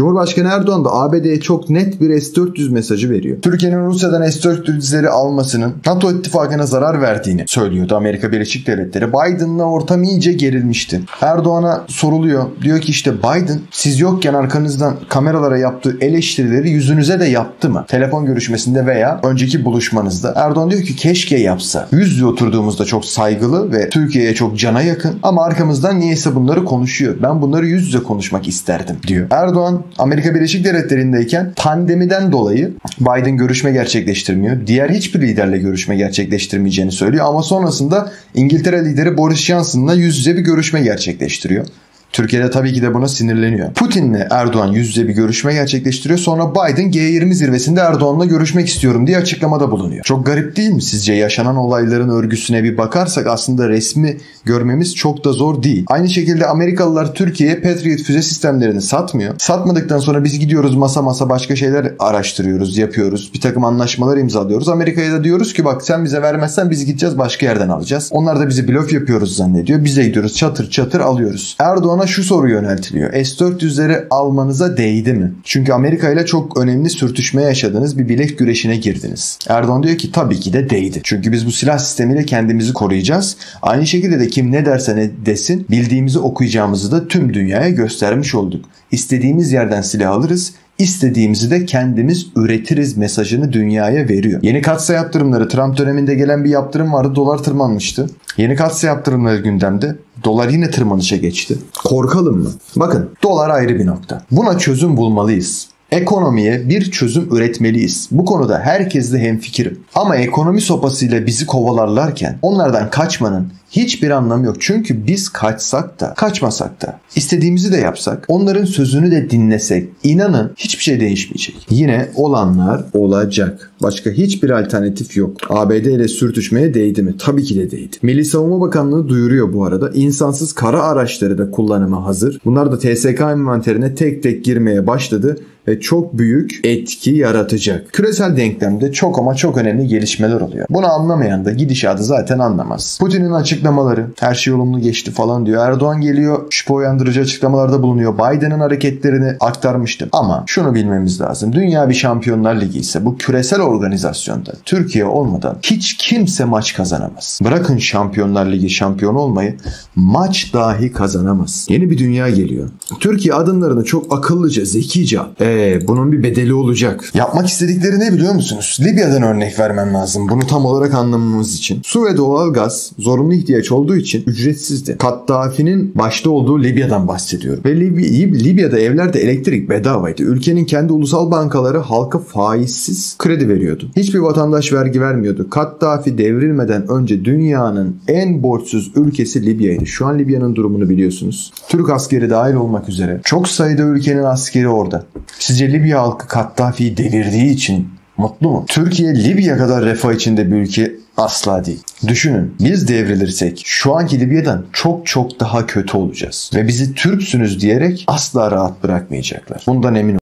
Cumhurbaşkanı Erdoğan da ABD'ye çok net bir S-400 mesajı veriyor. Türkiye'nin Rusya'dan S-400'leri almasının NATO ittifakına zarar verdiğini söylüyordu Amerika Birleşik Devletleri. Biden'la ortam iyice gerilmişti. Erdoğan'a soruluyor. Diyor ki işte Biden siz yokken arkanızdan kameralara yaptığı eleştirileri yüzünüze de yaptı mı? Telefon görüşmesinde veya önceki buluşmanızda. Erdoğan diyor ki keşke yapsa. Yüz yüze oturduğumuzda çok saygılı ve Türkiye'ye çok cana yakın ama arkamızdan niyeyse bunları konuşuyor. Ben bunları yüz yüze konuşmak isterdim diyor. Erdoğan Amerika Birleşik Devletleri'ndeyken pandemiden dolayı Biden görüşme gerçekleştirmiyor. Diğer hiçbir liderle görüşme gerçekleştirmeyeceğini söylüyor ama sonrasında İngiltere lideri Boris Johnson'la yüz yüze bir görüşme gerçekleştiriyor. Türkiye'de tabii ki de buna sinirleniyor. Putin'le Erdoğan yüz yüze bir görüşme gerçekleştiriyor. Sonra Biden G20 zirvesinde Erdoğan'la görüşmek istiyorum diye açıklamada bulunuyor. Çok garip değil mi sizce? Yaşanan olayların örgüsüne bir bakarsak aslında resmi görmemiz çok da zor değil. Aynı şekilde Amerikalılar Türkiye'ye Patriot füze sistemlerini satmıyor. Satmadıktan sonra biz gidiyoruz masa başka şeyler araştırıyoruz, yapıyoruz. Bir takım anlaşmalar imzalıyoruz. Amerika'ya da diyoruz ki bak sen bize vermezsen biz gideceğiz başka yerden alacağız. Onlar da bizi blöf yapıyoruz zannediyor. Bize gidiyoruz çatır çatır alıyoruz. Erdoğan'a şu soru yöneltiliyor. S-400'leri almanıza değdi mi? Çünkü Amerika ile çok önemli sürtüşme yaşadınız. Bir bilek güreşine girdiniz. Erdoğan diyor ki tabii ki de değdi. Çünkü biz bu silah sistemiyle kendimizi koruyacağız. Aynı şekilde de kim ne derse ne desin bildiğimizi okuyacağımızı da tüm dünyaya göstermiş olduk. İstediğimiz yerden silah alırız. İstediğimizi de kendimiz üretiriz mesajını dünyaya veriyor. Yeni katsayı yaptırımları, Trump döneminde gelen bir yaptırım vardı. Dolar tırmanmıştı. Yeni katsayı yaptırımları gündemde. Dolar yine tırmanışa geçti. Korkalım mı? Bakın dolar ayrı bir nokta. Buna çözüm bulmalıyız. Ekonomiye bir çözüm üretmeliyiz. Bu konuda herkesle hemfikirim. Ama ekonomi sopasıyla bizi kovalarlarken onlardan kaçmanın hiçbir anlamı yok. Çünkü biz kaçsak da kaçmasak da istediğimizi de yapsak onların sözünü de dinlesek inanın hiçbir şey değişmeyecek. Yine olanlar olacak. Başka hiçbir alternatif yok. ABD ile sürtüşmeye değdi mi? Tabii ki de değdi. Milli Savunma Bakanlığı duyuruyor bu arada. İnsansız kara araçları da kullanıma hazır. Bunlar da TSK envanterine tek tek girmeye başladı ve çok büyük etki yaratacak. Küresel denklemde çok ama çok önemli gelişmeler oluyor. Bunu anlamayan da gidişatı zaten anlamaz. Putin'in açıklamaları her şey olumlu geçti falan diyor. Erdoğan geliyor şüphe uyandırıcı açıklamalarda bulunuyor. Biden'ın hareketlerini aktarmıştım. Ama şunu bilmemiz lazım. Dünya bir Şampiyonlar Ligi ise bu küresel organizasyonda Türkiye olmadan hiç kimse maç kazanamaz. Bırakın Şampiyonlar Ligi şampiyon olmayı maç dahi kazanamaz. Yeni bir dünya geliyor. Türkiye adımlarını çok akıllıca, zekice bunun bir bedeli olacak. Yapmak istedikleri ne biliyor musunuz? Libya'dan örnek vermem lazım. Bunu tam olarak anlamamız için. Su ve doğalgaz zorunlu ihtiyaç olduğu için ücretsizdi. Kaddafi'nin başta olduğu Libya'dan bahsediyorum. Ve Libya'da evlerde elektrik bedavaydı. Ülkenin kendi ulusal bankaları halka faizsiz kredi veriyordu. Hiçbir vatandaş vergi vermiyordu. Kaddafi devrilmeden önce dünyanın en borçsuz ülkesi Libya'ydı. Şu an Libya'nın durumunu biliyorsunuz. Türk askeri dahil olmak üzere. Çok sayıda ülkenin askeri orada. Sizce Libya halkı Kaddafi'yi devirdiği için mutlu mu? Türkiye Libya kadar refah içinde bir ülke asla değil. Düşünün biz devrilirsek şu anki Libya'dan çok çok daha kötü olacağız. Ve bizi Türksünüz diyerek asla rahat bırakmayacaklar. Bundan emin olun.